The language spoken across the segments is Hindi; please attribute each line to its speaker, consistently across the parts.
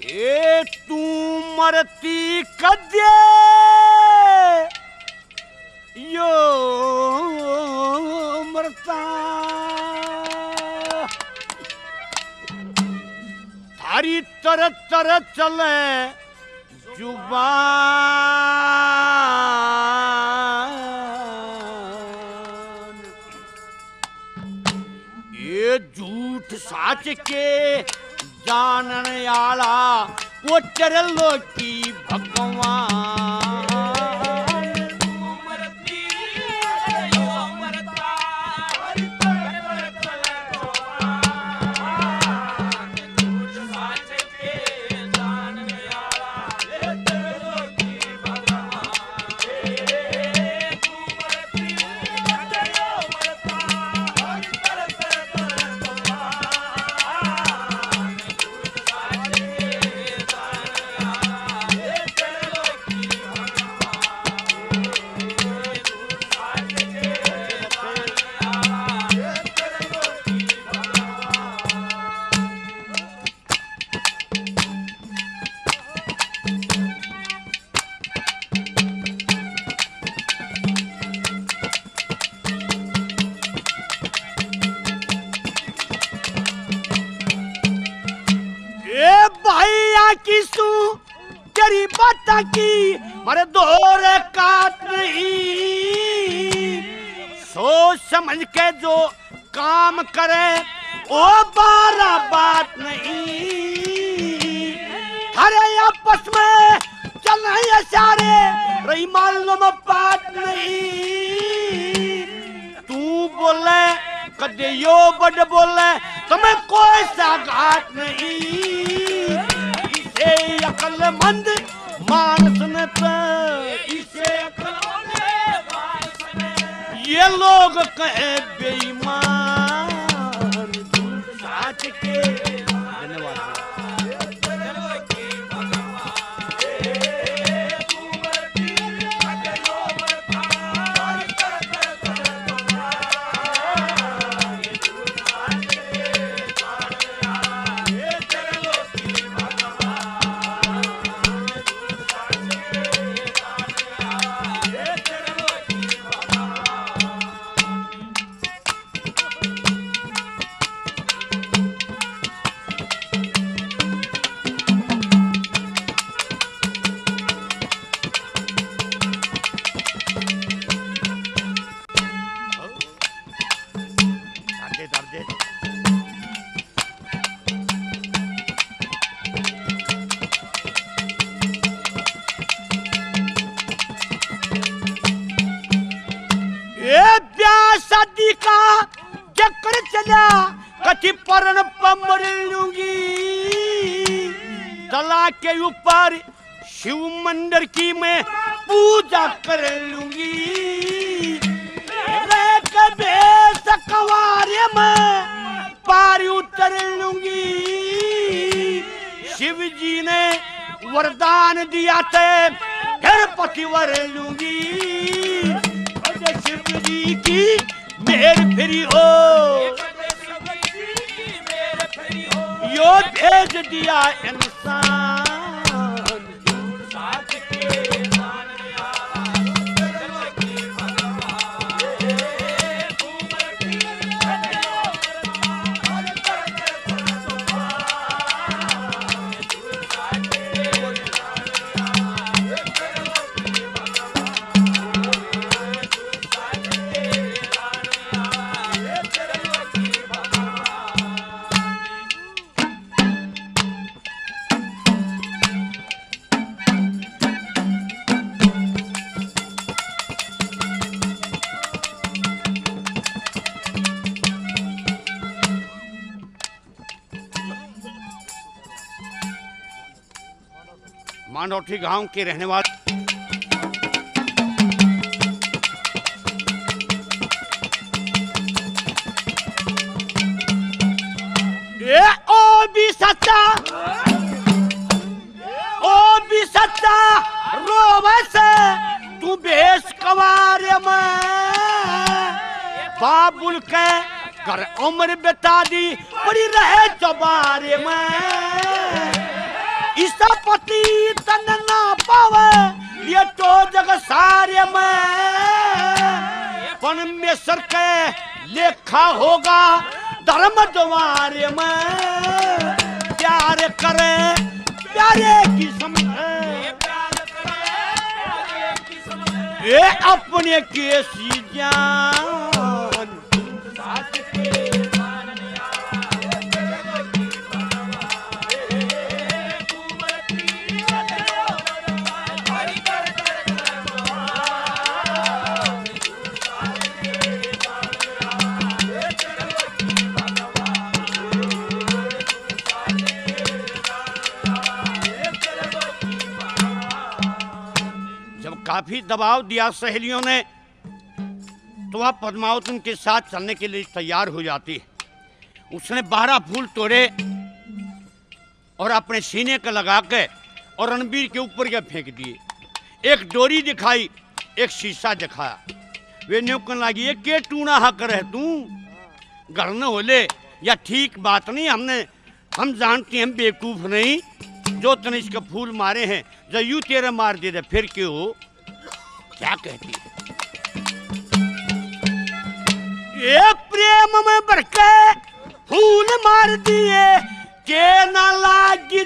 Speaker 1: ए तू मरती कदे यो मरता थारी तरह तरह चले जुबान ये झूठ साच के जानने आला वो चरलो की भगवान तेरी बात की मरे दौर काट नहीं सोच समझ के जो काम करे वो बारा बात नहीं हरे आपस में चल रही है सारे रही मालूम बात नहीं तू बोले कदे यो बड़ बोले तुम्हें कोई सा घाट नहीं अकलमंद मानस ने इसे अकलमंद ये लोग कहे बेईमान साच के धन्यवाद शादी का चक्कर चला कथी परन पमर लूंगी तला के ऊपर शिव मंदिर की मैं पूजा कर लूंगी सकवारे में पारी उतर लूंगी शिव जी ने वरदान दिया थे फिर पतिवर लूंगी शिव जी की मेर फिरी हो यो भेज दिया इंसान मांडौठी गांव के रहने वाले ये ओ भी सच्चा रोवे से तू बेस कवारे में बाबुल के कर उम्र बता दी पड़ी रहे चौबारे में ऐसा पति तन ना पावे ये तो जग सारे में परमेश्वर के लेखा होगा धर्म द्वारे में प्यार करे प्यारे की समझे ये अपने केसी जान काफी दबाव दिया सहेलियों ने तो वह पद्मावती के साथ चलने के लिए तैयार हो जाती है। उसने 12 फूल तोड़े और अपने सीने का लगा के और रणबीर के ऊपर के फेंक दिए। एक डोरी दिखाई, एक शीशा दिखाया। वे न्यूकन लगी ये के टूना हा करे तू घर न होले या ठीक बात नहीं। हम जानते हैं हम बेवकूफ नहीं जो तने इसके फूल मारे हैं जो यूं तेरे मार दे फिर क्यों क्या कहती है ये प्रेम में बरके फूल मार दिए के ना लागी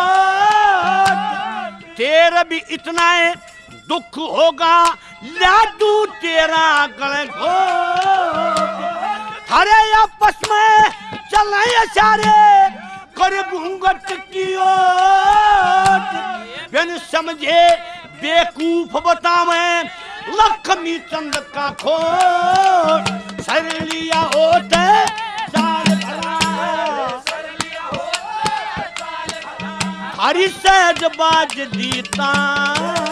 Speaker 1: चोट तेरा भी इतना है दुख होगा लाडू तेरा गले घोट हरे आपस में चले सारे कर घूंघट की ओट बिन समझे बेकूफ बतावे लक्ष्मी चंद का खोट सर लिया होते चाल भरा हरी सहज बाज दीता